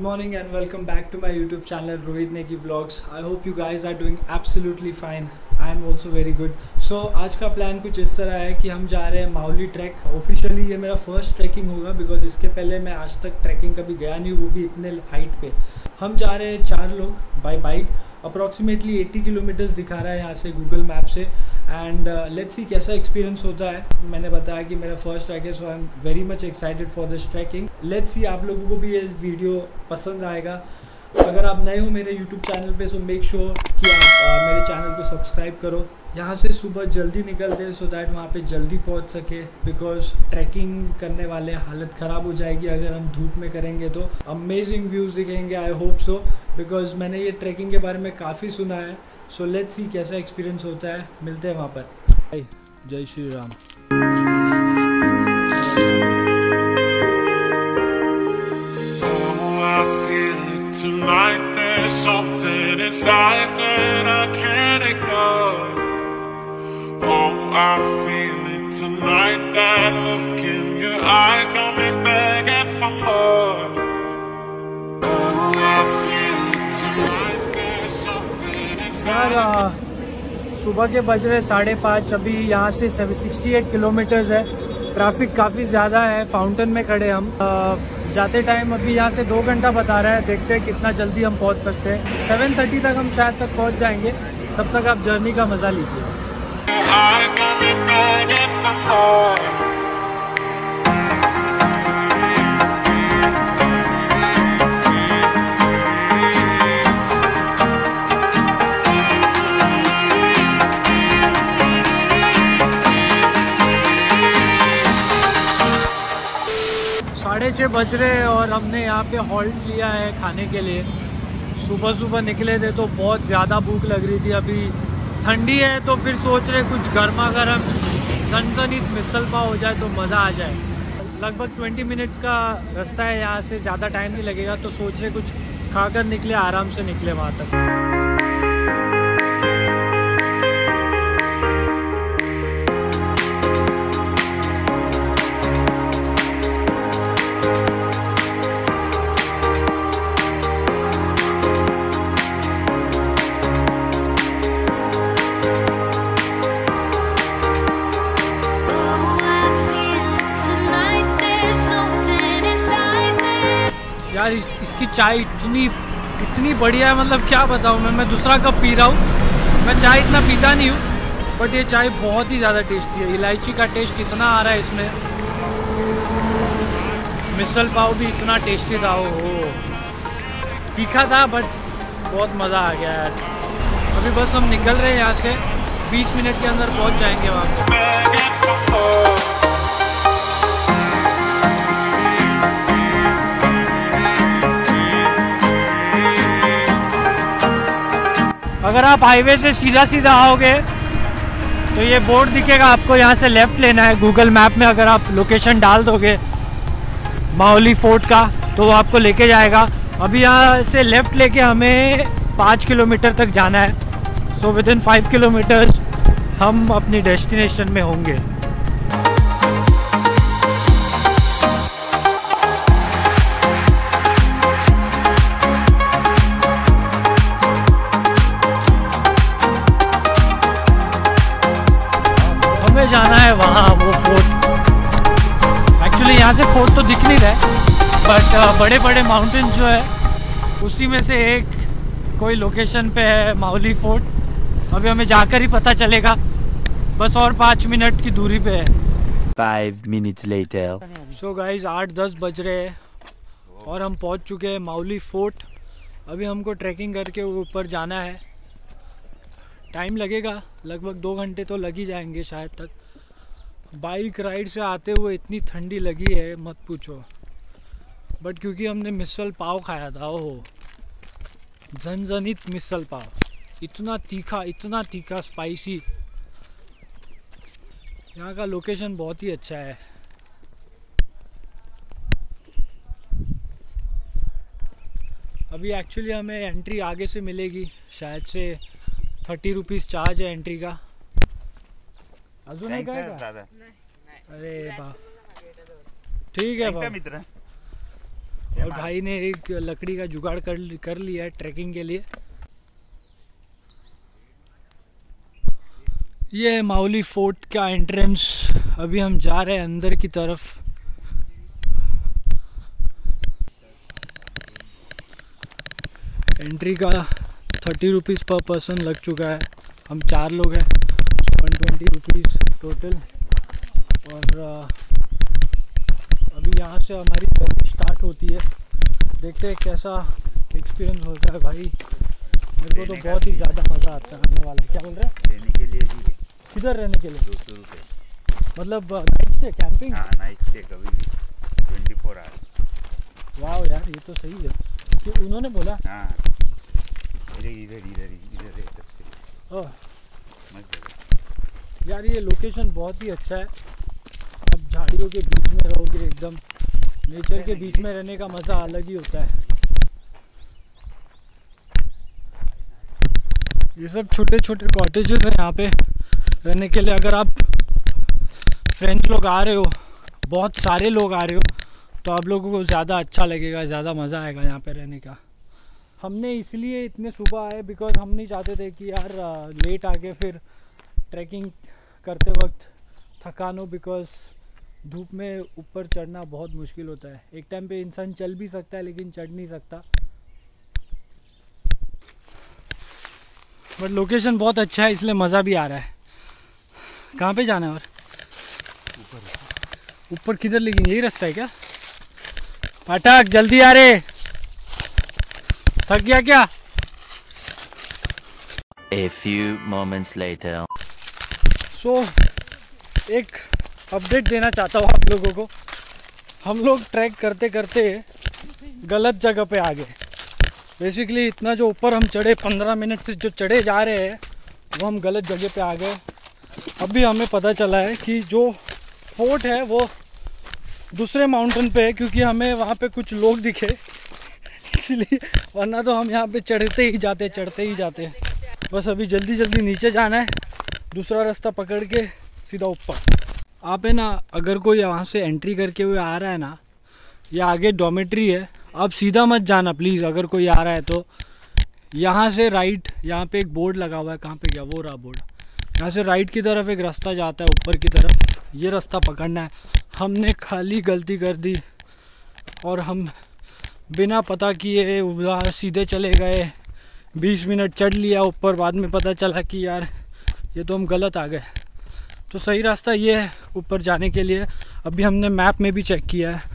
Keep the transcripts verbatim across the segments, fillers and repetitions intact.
morning and welcome back to my YouTube channel Rohit Negi Vlogs. I hope you guys are doing absolutely fine. I am also very good. So आज का plan कुछ इस तरह है कि हम जा रहे हैं माउली ट्रैक. ऑफिशियली ये मेरा फर्स्ट ट्रैकिंग होगा बिकॉज इसके पहले मैं आज तक ट्रैकिंग कभी गया नहीं, वो भी इतने हाइट पे. हम जा रहे हैं चार लोग बाय बाइक. अप्रॉक्सीमेटली अस्सी किलोमीटर्स दिखा रहा है यहाँ से गूगल मैप से. एंड लेट्स सी कैसा एक्सपीरियंस होता है. मैंने बताया कि मेरा फर्स्ट ट्रैक है, so I am very much excited for this trekking. Let's see आप लोगों को भी ये वीडियो पसंद आएगा. अगर आप नए हो मेरे यूट्यूब चैनल पे, सो मेक श्योर कि आप uh, मेरे चैनल को सब्सक्राइब करो. यहाँ से सुबह जल्दी निकलते हैं सो दैट वहाँ पे जल्दी पहुँच सके, बिकॉज ट्रैकिंग करने वाले हालत ख़राब हो जाएगी अगर हम धूप में करेंगे. तो अमेजिंग व्यूज़ दिखेंगे, आई होप सो, बिकॉज मैंने ये ट्रैकिंग के बारे में काफ़ी सुना है. सो लेट्स सी कैसा एक्सपीरियंस होता है. मिलते हैं वहाँ पर. जय Shri Ram. Tonight there's something inside that I can't ignore. Oh, I feel it tonight. That look in your eyes got me begging for more. Oh, I feel it tonight. There's something inside. यार सुबह के बज रहे साढ़े पाँच. अभी यहाँ से सिक्सटी एट किलोमीटर्स है. ट्रैफिक काफ़ी ज़्यादा है. फाउंटेन में खड़े हम. आ, जाते टाइम अभी यहाँ से दो घंटा बता रहा है. देखते हैं कितना जल्दी हम पहुँच सकते हैं. सेवन थर्टी तक हम शायद तक पहुँच जाएंगे. तब तक आप जर्नी का मज़ा लीजिए. साढ़े छः बज रहे हैं और हमने यहाँ पे हॉल्ट लिया है खाने के लिए. सुबह सुबह निकले थे तो बहुत ज़्यादा भूख लग रही थी. अभी ठंडी है तो फिर सोच रहे कुछ गर्मा गर्म सनसनीत मिसल पाव हो जाए तो मज़ा आ जाए. लगभग ट्वेंटी मिनट्स का रास्ता है यहाँ से, ज़्यादा टाइम नहीं लगेगा. तो सोच रहे कुछ खाकर निकले, आराम से निकले वहाँ तक. यार इसकी चाय इतनी इतनी बढ़िया है, मतलब क्या बताऊँ मैं मैं दूसरा कप पी रहा हूँ. मैं चाय इतना पीता नहीं हूँ, बट ये चाय बहुत ही ज़्यादा टेस्टी है. इलायची का टेस्ट इतना आ रहा है इसमें. मिसल पाव भी इतना टेस्टी था. वो तीखा था बट बहुत मज़ा आ गया यार. अभी बस हम निकल रहे हैं यहाँ से. बीस मिनट के अंदर पहुँच जाएंगे वहाँ पर. अगर आप हाईवे से सीधा सीधा आओगे तो ये बोर्ड दिखेगा आपको. यहाँ से लेफ़्ट लेना है. गूगल मैप में अगर आप लोकेशन डाल दोगे माउली फोर्ट का तो वो आपको लेके जाएगा. अभी यहाँ से लेफ़्ट लेके हमें पाँच किलोमीटर तक जाना है. So within five kilometres हम अपनी डेस्टिनेशन में होंगे. जाना है वहाँ वो फोर्ट. एक्चुअली यहाँ से फोर्ट तो दिख नहीं रहा है, बट बड़े बड़े माउंटेन्स जो है उसी में से एक कोई लोकेशन पे है माउली फोर्ट. अभी हमें जाकर ही पता चलेगा. बस और पाँच मिनट की दूरी पे है. Five minutes later. So guys आठ दस बज रहे हैं और हम पहुँच चुके हैं माउली फोर्ट. अभी हमको ट्रैकिंग करके ऊपर जाना है. टाइम लगेगा, लगभग दो घंटे तो लग ही जाएंगे शायद तक. बाइक राइड से आते हुए इतनी ठंडी लगी है मत पूछो. बट क्योंकि हमने मिसल पाव खाया था, ओहो झनझनित मिसल पाव. इतना तीखा, इतना तीखा, स्पाइसी. यहाँ का लोकेशन बहुत ही अच्छा है. अभी एक्चुअली हमें एंट्री आगे से मिलेगी. शायद से थर्टी रुपीज़ चार्ज है एंट्री का. अजून एक आहे का? अरे बा ठीक आहे बा. और भाई ने एक लकड़ी का जुगाड़ कर कर लिया है ट्रैकिंग के लिए। ये है माउली फोर्ट का एंट्रेंस। अभी हम जा रहे हैं अंदर की तरफ। एंट्री का थर्टी रुपीज़ पर पर्सन लग चुका है। हम चार लोग हैं, वन ट्वेंटी रुपीज़ टोटल। और अभी यहाँ से हमारी जर्नी स्टार्ट होती है। देखते हैं कैसा एक्सपीरियंस होता है भाई। मेरे को तो बहुत ही ज़्यादा मज़ा आता है आने वाला है। क्या बोल रहे हैं? रहने के लिए भी किधर रहने के लिए? दो सौ रुपये मतलब नाइट स्टे कैंपिंग? हाँ, नाइट स्टे कभी भी ट्वेंटी फोर आवर्स। वाह यार, ये तो सही है कि उन्होंने बोला। हाँ, इधर इधर इधर इधर रह सकते। ओह मस्त जगह। यार, ये लोकेशन बहुत ही अच्छा है। अब झाड़ियों के बीच में रहोगे, एकदम नेचर के बीच में रहने का मज़ा अलग ही होता है। ये सब छोटे छोटे कॉटेजेस हैं यहाँ पे रहने के लिए। अगर आप फ्रेंड्स लोग आ रहे हो, बहुत सारे लोग आ रहे हो, तो आप लोगों को ज़्यादा अच्छा लगेगा, ज़्यादा मज़ा आएगा यहाँ पे रहने का। हमने इसलिए इतने सुबह आए बिकॉज हम नहीं चाहते थे कि यार लेट आके फिर ट्रैकिंग करते वक्त थकान हो, बिकॉज धूप में ऊपर चढ़ना बहुत मुश्किल होता है। एक टाइम पे इंसान चल भी सकता है लेकिन चढ़ नहीं सकता। बट लोकेशन बहुत अच्छा है, इसलिए मज़ा भी आ रहा है। कहाँ पे जाना है? और ऊपर ऊपर किधर? लेकिन यही रास्ता है क्या? पाठक जल्दी आ रे, थक गया क्या? A few moments later. So so, एक अपडेट देना चाहता हूँ आप लोगों को। हम लोग ट्रैक करते करते गलत जगह पे आ गए। बेसिकली इतना जो ऊपर हम चढ़े, पंद्रह मिनट से जो चढ़े जा रहे हैं, वो हम गलत जगह पे आ गए। अभी हमें पता चला है कि जो फोर्ट है वो दूसरे माउंटेन पे है, क्योंकि हमें वहाँ पे कुछ लोग दिखे इसलिए, वरना तो हम यहाँ पे चढ़ते ही जाते चढ़ते ही जाते। बस अभी जल्दी जल्दी नीचे जाना है, दूसरा रास्ता पकड़ के सीधा ऊपर। आप है ना, अगर कोई यहाँ से एंट्री करके हुए आ रहा है ना, ये आगे डॉमेट्री है, आप सीधा मत जाना प्लीज़। अगर कोई आ रहा है तो यहाँ से राइट, यहाँ पे एक बोर्ड लगा हुआ है, कहाँ पे गया वो रहा बोर्ड, यहाँ से राइट की तरफ एक रास्ता जाता है ऊपर की तरफ, ये रास्ता पकड़ना है। हमने खाली गलती कर दी और हम बिना पता किए उधर सीधे चले गए। बीस मिनट चढ़ लिया ऊपर, बाद में पता चला कि यार ये तो हम गलत आ गए। तो सही रास्ता ये है ऊपर जाने के लिए। अभी हमने मैप में भी चेक किया है।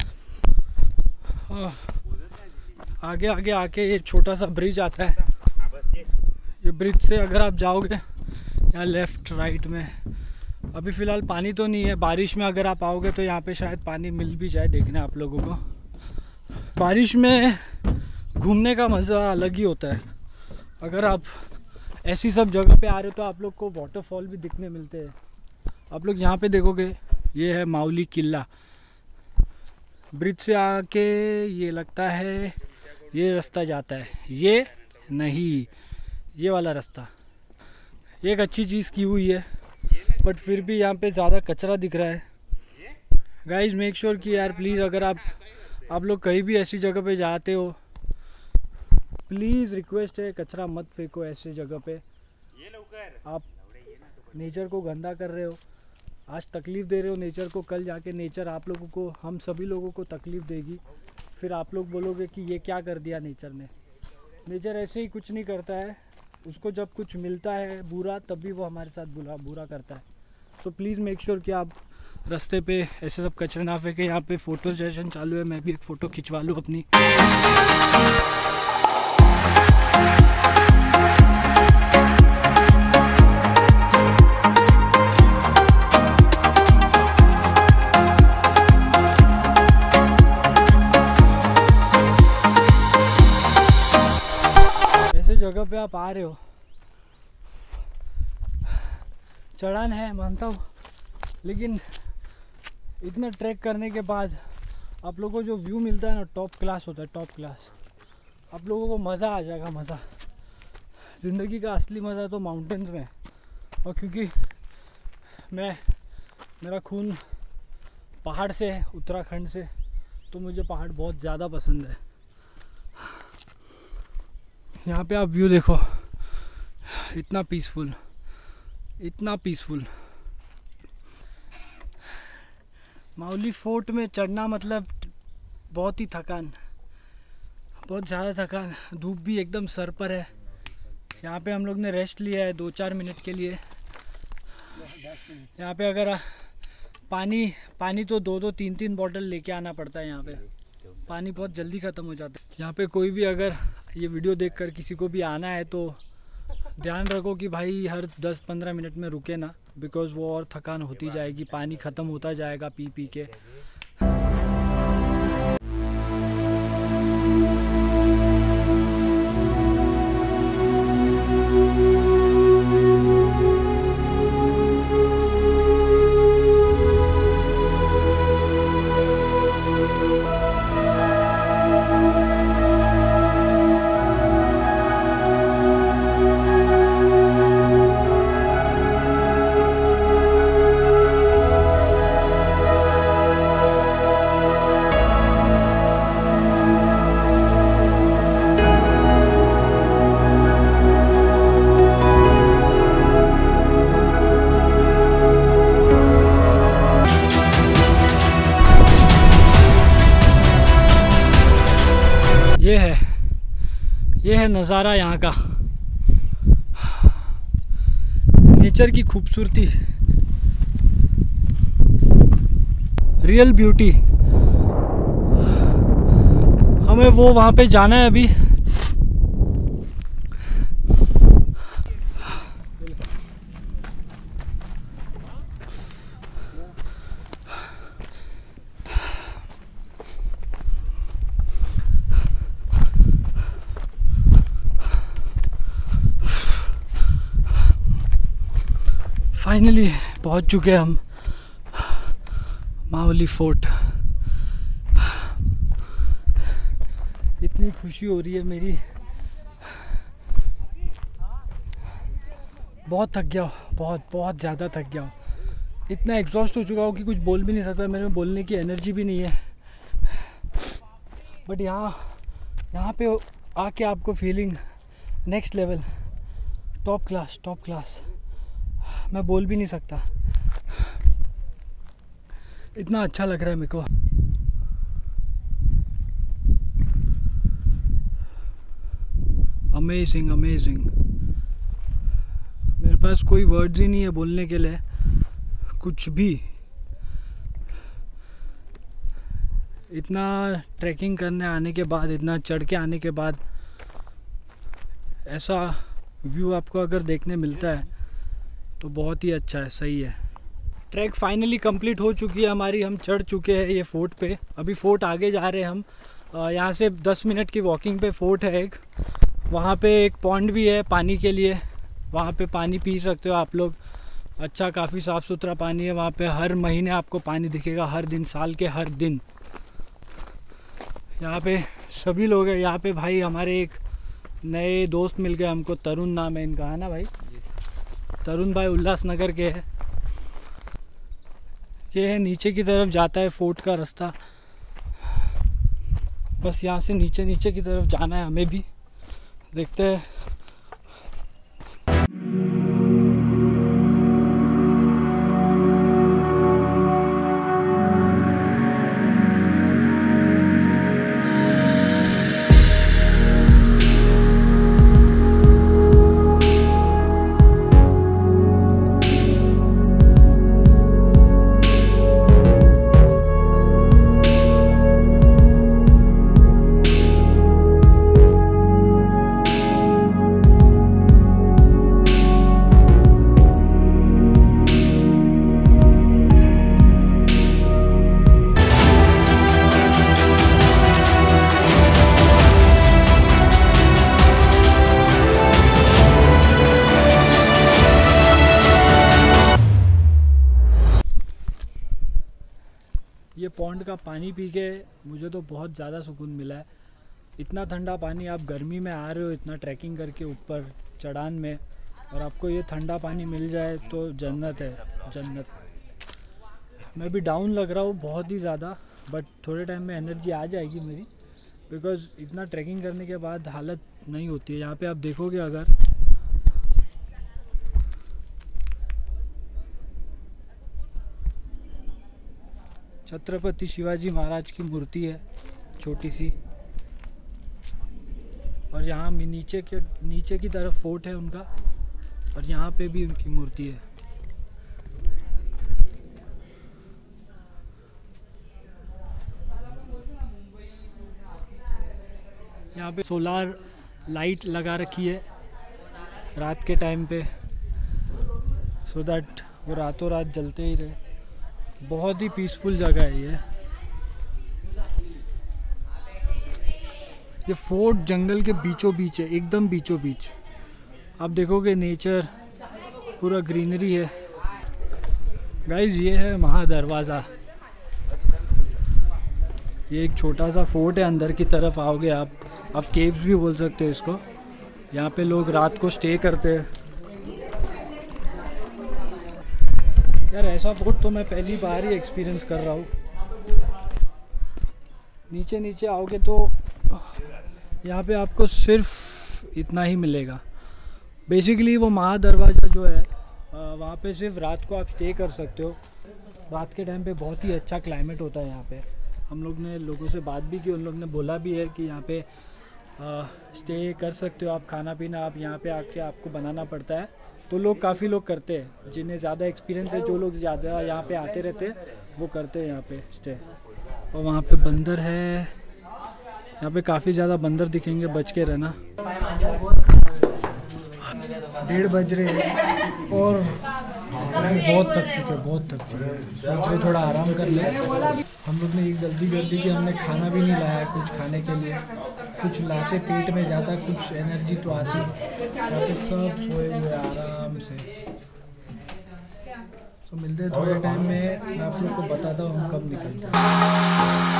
आगे आगे आके ये छोटा सा ब्रिज आता है। ये ब्रिज से अगर आप जाओगे या लेफ़्ट राइट में, अभी फ़िलहाल पानी तो नहीं है। बारिश में अगर आप आओगे तो यहाँ पे शायद पानी मिल भी जाए, देखना आप लोगों को। बारिश में घूमने का मज़ा अलग ही होता है। अगर आप ऐसी सब जगह पे आ रहे हो तो आप लोग को वाटरफॉल भी दिखने मिलते हैं। आप लोग यहाँ पे देखोगे, ये है माउली किला। ब्रिज से आके ये लगता है ये रास्ता जाता है, ये नहीं, ये वाला रास्ता। एक अच्छी चीज़ की हुई है, बट फिर भी यहाँ पे ज़्यादा कचरा दिख रहा है। गाइज मेक श्योर कि यार प्लीज़, अगर आप आप लोग कहीं भी ऐसी जगह पे जाते हो, प्लीज़ रिक्वेस्ट है, कचरा मत फेंको ऐसे जगह पे। आप नेचर को गंदा कर रहे हो, आज तकलीफ़ दे रहे हो नेचर को, कल जाके नेचर आप लोगों को, हम सभी लोगों को तकलीफ़ देगी। फिर आप लोग बोलोगे कि ये क्या कर दिया नेचर ने। नेचर ऐसे ही कुछ नहीं करता है, उसको जब कुछ मिलता है बुरा, तभी वो हमारे साथ बुरा बुरा करता है। सो प्लीज़ मेक श्योर कि आप रास्ते पे ऐसे सब कचरा ना फेंके। यहाँ पे फ़ोटो सेशन चालू है, मैं भी एक फ़ोटो खिंचवा लूँ अपनी। जगह पे आप आ रहे हो, चढ़ान है मानता हूँ, लेकिन इतना ट्रैक करने के बाद आप लोगों को जो व्यू मिलता है ना, टॉप क्लास होता है, टॉप क्लास। आप लोगों को मज़ा आ जाएगा, मज़ा। ज़िंदगी का असली मज़ा तो माउंटेन्स में। और क्योंकि मैं, मेरा खून पहाड़ से है, उत्तराखंड से, तो मुझे पहाड़ बहुत ज़्यादा पसंद है। यहाँ पे आप व्यू देखो, इतना पीसफुल, इतना पीसफुल। माउली फोर्ट में चढ़ना मतलब बहुत ही थकान, बहुत ज़्यादा थकान। धूप भी एकदम सर पर है। यहाँ पे हम लोग ने रेस्ट लिया है दो चार मिनट के लिए। यहाँ पे अगर पानी पानी तो दो दो तीन तीन बॉटल लेके आना पड़ता है। यहाँ पे पानी बहुत जल्दी ख़त्म हो जाता है। यहाँ पे कोई भी अगर ये वीडियो देखकर किसी को भी आना है तो ध्यान रखो कि भाई हर दस पंद्रह मिनट में रुके ना, बिकॉज़ वो और थकान होती जाएगी, पानी ख़त्म होता जाएगा पी पी के। ये है ये है नज़ारा यहाँ का, नेचर की खूबसूरती, रियल ब्यूटी। हमें वो वहाँ पे जाना है अभी। फाइनली पहुंच चुके हैं हम माउली फोर्ट। इतनी खुशी हो रही है मेरी, बहुत थक गया हूँ, बहुत बहुत ज़्यादा थक गया हूँ। इतना एग्जॉस्ट हो चुका हूँ कि कुछ बोल भी नहीं सकता, मेरे में बोलने की एनर्जी भी नहीं है। बट यहाँ यहाँ पे आके आपको feeling next level, top class top class. मैं बोल भी नहीं सकता, इतना अच्छा लग रहा है मेरे को। अमेजिंग अमेजिंग, मेरे पास कोई वर्ड्स ही नहीं है बोलने के लिए कुछ भी। इतना ट्रैकिंग करने आने के बाद, इतना चढ़ के आने के बाद ऐसा व्यू आपको अगर देखने मिलता है तो बहुत ही अच्छा है, सही है। ट्रैक फाइनली कंप्लीट हो चुकी है हमारी, हम चढ़ चुके हैं ये फोर्ट पे। अभी फोर्ट आगे जा रहे हैं हम, यहाँ से दस मिनट की वॉकिंग पे फोर्ट है एक। वहाँ पे एक पॉन्ड भी है पानी के लिए, वहाँ पे पानी पी सकते हो आप लोग। अच्छा, काफ़ी साफ़ सुथरा पानी है वहाँ पे। हर महीने आपको पानी दिखेगा, हर दिन, साल के हर दिन। यहाँ पे सभी लोग हैं। यहाँ पे भाई हमारे एक नए दोस्त मिल गए हमको, तरुण नाम है इनका, है ना भाई? तरुण भाई उल्लासनगर के हैं। ये है नीचे की तरफ जाता है फोर्ट का रास्ता। बस यहाँ से नीचे नीचे की तरफ जाना है हमें भी, देखते हैं। ये पॉन्ड का पानी पी के मुझे तो बहुत ज़्यादा सुकून मिला है। इतना ठंडा पानी, आप गर्मी में आ रहे हो इतना ट्रैकिंग करके ऊपर चढ़ान में, और आपको ये ठंडा पानी मिल जाए तो जन्नत है, जन्नत। मैं भी डाउन लग रहा हूँ बहुत ही ज़्यादा, बट थोड़े टाइम में एनर्जी आ जाएगी मेरी, बिकॉज इतना ट्रैकिंग करने के बाद हालत नहीं होती है। यहाँ पे आप देखोगे अगर छत्रपति शिवाजी महाराज की मूर्ति है छोटी सी, और यहाँ नीचे के नीचे की तरफ फोर्ट है उनका, और यहाँ पे भी उनकी मूर्ति है। यहाँ पे सोलार लाइट लगा रखी है रात के टाइम पे, सो दैट वो रातों रात जलते ही रहे। बहुत ही पीसफुल जगह है ये। ये फोर्ट जंगल के बीचों बीच है, एकदम बीचों बीच। आप देखोगे नेचर पूरा ग्रीनरी है। गाइस ये है महादरवाज़ा। ये एक छोटा सा फोर्ट है, अंदर की तरफ आओगे आप आप केव्स भी बोल सकते हो इसको। यहाँ पे लोग रात को स्टे करते हैं। यार ऐसा फोर्ट तो मैं पहली बार ही एक्सपीरियंस कर रहा हूँ। नीचे नीचे आओगे तो यहाँ पे आपको सिर्फ इतना ही मिलेगा। बेसिकली वो महादरवाज़ा जो है वहाँ पे सिर्फ रात को आप स्टे कर सकते हो। रात के टाइम पे बहुत ही अच्छा क्लाइमेट होता है यहाँ पे। हम लोग ने लोगों से बात भी की, उन लोग ने बोला भी है कि यहाँ पे आ, स्टे कर सकते हो आप, खाना पीना आप यहाँ पे आके आपको बनाना पड़ता है। तो लोग काफ़ी लोग करते हैं, जिन्हें ज़्यादा एक्सपीरियंस है, जो लोग ज़्यादा यहाँ पे आते रहते हैं वो करते हैं यहाँ पे स्टे। और वहाँ पे बंदर है, यहाँ पे काफ़ी ज़्यादा बंदर दिखेंगे, बच के रहना। डेढ़ बज रहे हैं और बहुत थक चुके हैं बहुत थक चुके हैं सोच रहे थोड़ा आराम कर ले। हम लोग ने एक गलती कर दी कि हमने खाना भी नहीं लाया कुछ खाने के लिए। कुछ लाते पेट में जाता, कुछ एनर्जी तो आती। यहाँ पे सब सोए हुए आराम से। तो मिलते हैं थोड़े टाइम में, मैं आप लोग को बताता हूँ हम कब निकलते हैं।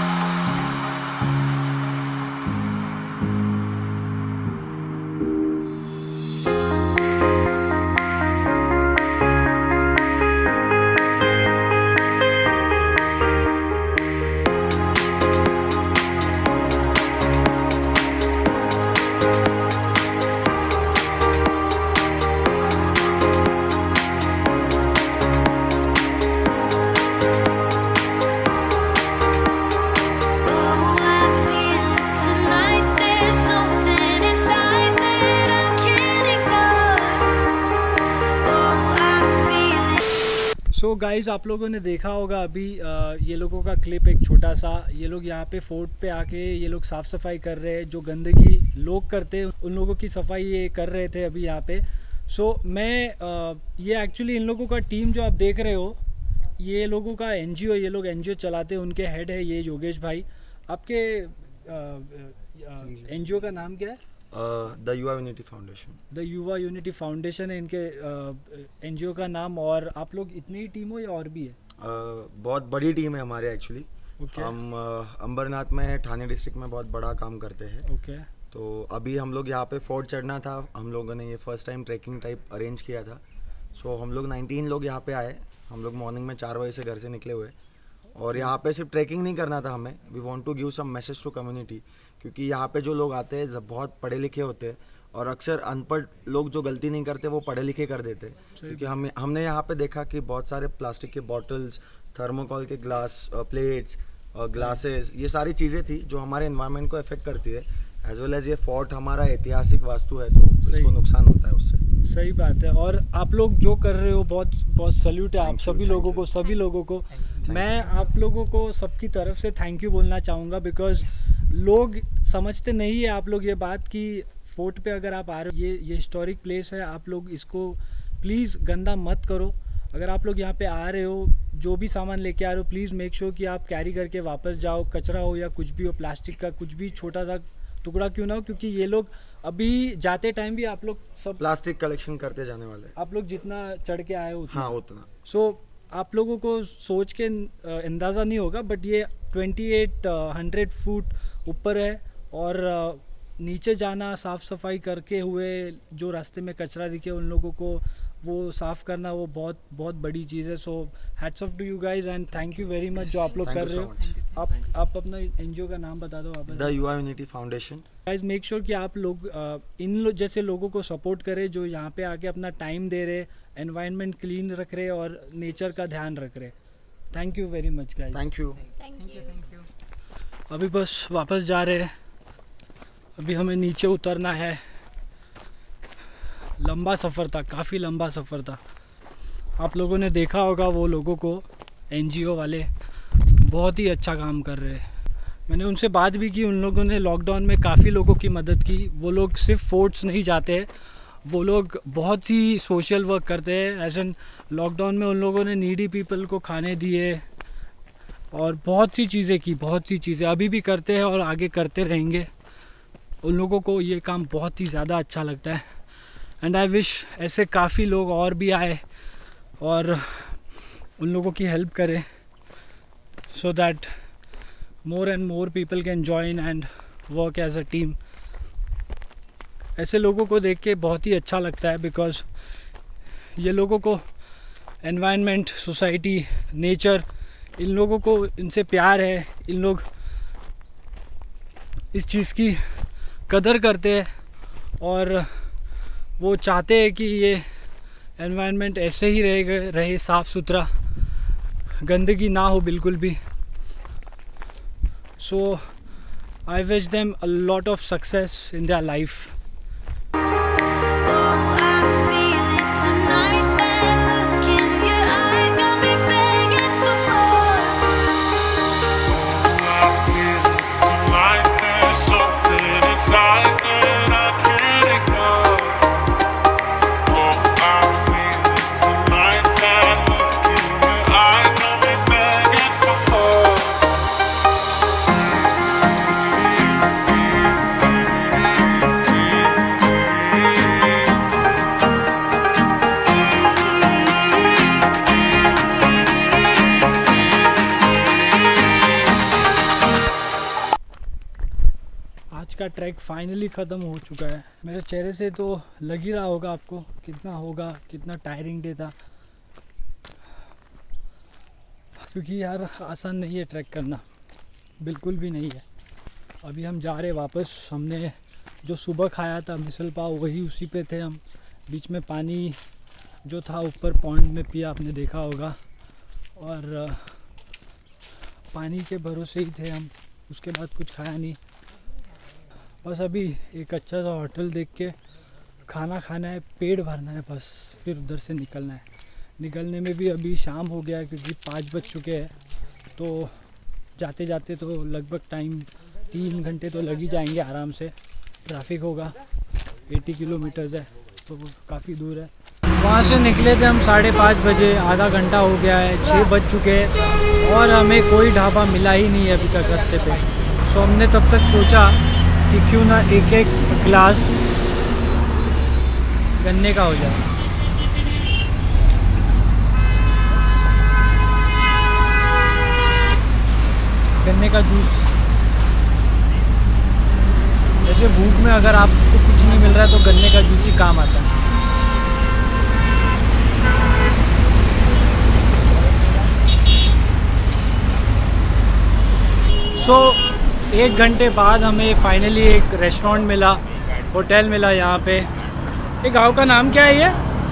तो गाइज़ आप लोगों ने देखा होगा अभी आ, ये लोगों का क्लिप एक छोटा सा। ये लोग यहाँ पे फोर्ट पे आके ये लोग साफ़ सफाई कर रहे हैं। जो गंदगी लोग करते हैं उन लोगों की सफाई ये कर रहे थे अभी यहाँ पे। सो so, मैं आ, ये एक्चुअली इन लोगों का टीम जो आप देख रहे हो, ये लोगों का एनजीओ, ये लोग एनजीओ चलाते हैं। उनके हेड है ये योगेश भाई। आपके एनजीओ का नाम क्या है? The Yuva unity foundation. The Yuva unity foundation है इनके एनजीओ का नाम। और आप लोग इतनी ही टीम हो या और भी है? uh, बहुत बड़ी टीम है हमारे एक्चुअली। okay. हम uh, अंबरनाथ में ठाणे डिस्ट्रिक्ट में बहुत बड़ा काम करते हैं। okay. तो अभी हम लोग यहाँ पे फोर्ट चढ़ना था, हम लोगों ने ये first time trekking type arrange किया था। सो so, हम लोग नाइनटीन लोग यहाँ पे आए। हम लोग मॉर्निंग में चार बजे से घर से निकले हुए, और यहाँ पे सिर्फ ट्रैकिंग नहीं करना था हमें। We want to give some message to community, क्योंकि यहाँ पे जो लोग आते हैं बहुत पढ़े लिखे होते हैं, और अक्सर अनपढ़ लोग जो गलती नहीं करते वो पढ़े लिखे कर देते। क्योंकि हम हमने यहाँ पे देखा कि बहुत सारे प्लास्टिक के बॉटल्स, थर्मोकॉल के ग्लास, प्लेट्स, ग्लासेस, ये सारी चीज़ें थी जो हमारे एनवायरनमेंट को अफेक्ट करती है। एज वेल एज ये फोर्ट हमारा ऐतिहासिक वास्तु है, तो इसको नुकसान होता है उससे। सही बात है। और आप लोग जो कर रहे हो बहुत बहुत सल्यूट है आप सभी लोगों को सभी लोगों को मैं आप लोगों को सबकी तरफ से थैंक यू बोलना चाहूँगा। बिकॉज लोग समझते नहीं है आप लोग ये बात कि फोर्ट पे अगर आप आ रहे हो, ये ये हिस्टोरिक प्लेस है, आप लोग इसको प्लीज़ गंदा मत करो। अगर आप लोग यहाँ पे आ रहे हो, जो भी सामान लेके आ रहे हो, प्लीज़ मेक श्योर कि आप कैरी करके वापस जाओ। कचरा हो या कुछ भी हो, प्लास्टिक का कुछ भी छोटा सा टुकड़ा क्यों ना हो, क्योंकि ये लोग अभी जाते टाइम भी आप लोग सब प्लास्टिक कलेक्शन करते जाने वाले हैं। आप लोग जितना चढ़ के आए हो हाँ उतना। सो so, आप लोगों को सोच के अंदाज़ा नहीं होगा, बट ये ट्वेंटी एट हंड्रेड फुट ऊपर है। और नीचे जाना, साफ़ सफाई करके हुए, जो रास्ते में कचरा दिखे उन लोगों को वो साफ़ करना वो बहुत बहुत बड़ी चीज़ है. So hats off to you guys and thank you very much जो आप लोग कर रहे हो. आप आप अपना एनजीओ का नाम बता दो वापस. The Yuva unity foundation. Guys make sure कि आप लोग uh, इन लो, जैसे लोगों को सपोर्ट करें जो यहाँ पे आके अपना टाइम दे रहे, एनवायरनमेंट क्लीन रख रहे और नेचर का ध्यान रख रहे. Thank you very much guys. Thank you. अभी बस वापस जा रहे हैं. अभी हमें नीचे उतरना है. लंबा सफ़र था, काफ़ी लंबा सफ़र था. आप लोगों ने देखा होगा वो लोगों को, एनजीओ वाले बहुत ही अच्छा काम कर रहे हैं. मैंने उनसे बात भी की. उन लोगों ने लॉकडाउन में काफ़ी लोगों की मदद की. वो लोग सिर्फ फोर्ट्स नहीं जाते, वो लोग बहुत सी सोशल वर्क करते हैं. ऐसे लॉकडाउन में उन लोगों ने नीडी पीपल को खाने दिए और बहुत सी चीज़ें की, बहुत सी चीज़ें अभी भी करते हैं और आगे करते रहेंगे. उन लोगों को ये काम बहुत ही ज़्यादा अच्छा लगता है. एंड आई विश ऐसे काफ़ी लोग और भी आए और उन लोगों की हेल्प करें, so that more and more people can join and work as a team. ऐसे लोगों को देख के बहुत ही अच्छा लगता है, बिकॉज ये लोगों को एनवायरनमेंट, सोसाइटी, नेचर, इन लोगों को इनसे प्यार है. इन लोग इस चीज़ की कदर करते हैं और वो चाहते हैं कि ये एनवायरनमेंट ऐसे ही रहे रहे साफ़ सुथरा, गंदगी ना हो बिल्कुल भी. So I wish them a lot of success in their life. का ट्रैक फाइनली ख़त्म हो चुका है. मेरे चेहरे से तो लग ही रहा होगा आपको कितना होगा, कितना टायरिंग डे था, क्योंकि यार आसान नहीं है ट्रैक करना, बिल्कुल भी नहीं है. अभी हम जा रहे वापस. हमने जो सुबह खाया था मिसल पाव, वही उसी पे थे हम. बीच में पानी जो था ऊपर पॉन्ड में पिया, आपने देखा होगा, और पानी के भरोसे ही थे हम. उसके बाद कुछ खाया नहीं. बस अभी एक अच्छा सा होटल देख के खाना खाना है, पेट भरना है बस, फिर उधर से निकलना है. निकलने में भी अभी शाम हो गया है क्योंकि पाँच बज चुके हैं. तो जाते जाते तो लगभग टाइम तीन घंटे तो लग ही जाएंगे आराम से. ट्रैफिक होगा, अस्सी किलोमीटर्स है तो काफ़ी दूर है. वहाँ से निकले थे हम साढ़े पाँच बजे. आधा घंटा हो गया है, छः बज चुके हैं और हमें कोई ढाबा मिला ही नहीं है अभी तक रास्ते पे. सो हमने तब तक सोचा कि क्यों ना एक एक ग्लास गन्ने का हो जाए. गन्ने का जूस. जैसे भूख में अगर आपको कुछ नहीं मिल रहा है तो गन्ने का जूस ही काम आता है. सो so, एक घंटे बाद हमें फाइनली एक रेस्टोरेंट मिला, होटल मिला यहाँ पे. ये गांव का नाम क्या है? ये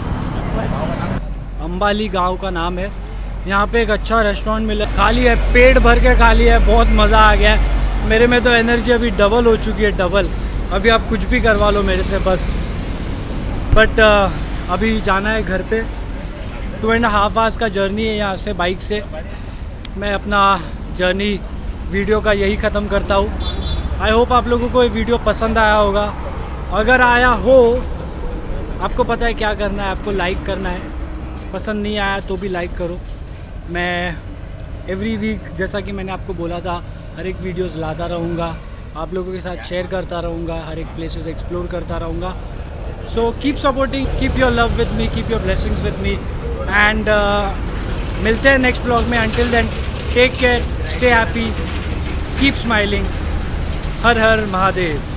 अंबाली गांव का नाम है. यहाँ पे एक अच्छा रेस्टोरेंट मिला. खाली है, पेट भर के खाली है. बहुत मज़ा आ गया. मेरे में तो एनर्जी अभी डबल हो चुकी है, डबल. अभी आप कुछ भी करवा लो मेरे से बस. बट uh, अभी जाना है घर पे. टू एंड हाफ आवर्स का जर्नी है यहाँ से बाइक से. मैं अपना जर्नी वीडियो का यही ख़त्म करता हूँ. आई होप आप लोगों को ये वीडियो पसंद आया होगा. अगर आया हो, आपको पता है क्या करना है, आपको लाइक करना है. पसंद नहीं आया तो भी लाइक करो. मैं एवरी वीक, जैसा कि मैंने आपको बोला था, हर एक वीडियोस लाता रहूँगा, आप लोगों के साथ शेयर करता रहूँगा, हर एक प्लेसेस एक्सप्लोर करता रहूँगा. So keep supporting, keep your love with me, keep your blessings with me, and मिलते हैं नेक्स्ट ब्लॉग में. Until then, take care, stay happy, keep smiling. Har Har Mahadev.